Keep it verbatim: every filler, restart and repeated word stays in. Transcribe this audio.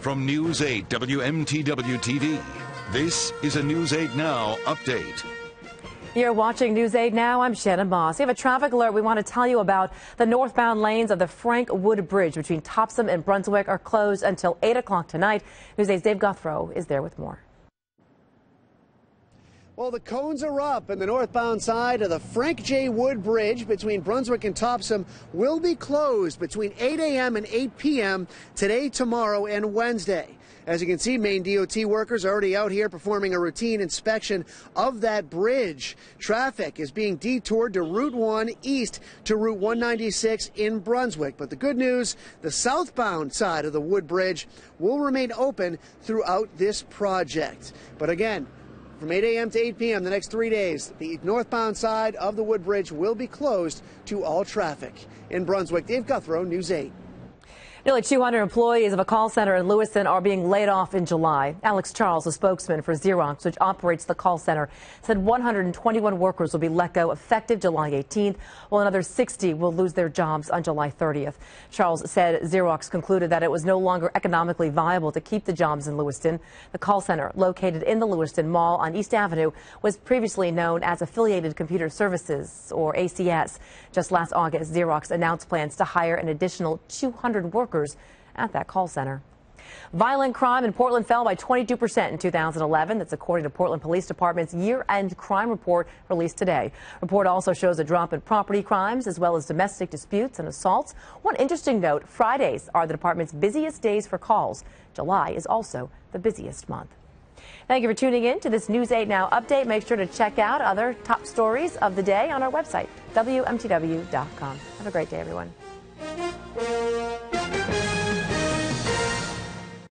From News eight W M T W T V, this is a News eight Now update. You're watching News eight Now. I'm Shannon Moss. We have a traffic alert we want to tell you about. The northbound lanes of the Frank Wood Bridge between Topsom and Brunswick are closed until eight o'clock tonight. News eight's Dave Guthrow is there with more. Well, the cones are up, and the northbound side of the Frank J. Wood Bridge between Brunswick and Topsom will be closed between eight a m and eight p m today, tomorrow, and Wednesday. As you can see, Maine D O T workers are already out here performing a routine inspection of that bridge. Traffic is being detoured to Route one east to Route one ninety-six in Brunswick. But the good news, the southbound side of the Wood Bridge will remain open throughout this project. But again, from eight a m to eight p m the next three days, the northbound side of the Wood Bridge will be closed to all traffic. In Brunswick, Dave Guthrow, News eight. Nearly two hundred employees of a call center in Lewiston are being laid off in July. Alex Charles, a spokesman for Xerox, which operates the call center, said one hundred twenty-one workers will be let go effective July eighteenth, while another sixty will lose their jobs on July thirtieth. Charles said Xerox concluded that it was no longer economically viable to keep the jobs in Lewiston. The call center, located in the Lewiston Mall on East Avenue, was previously known as Affiliated Computer Services, or A C S. Just last August, Xerox announced plans to hire an additional two hundred workers at that call center. Violent crime in Portland fell by twenty-two percent in two thousand eleven. That's according to Portland Police Department's year-end crime report released today. Report also shows a drop in property crimes as well as domestic disputes and assaults. One interesting note, Fridays are the department's busiest days for calls. July is also the busiest month. Thank you for tuning in to this News eight Now update. Make sure to check out other top stories of the day on our website, W M T W dot com. Have a great day, everyone.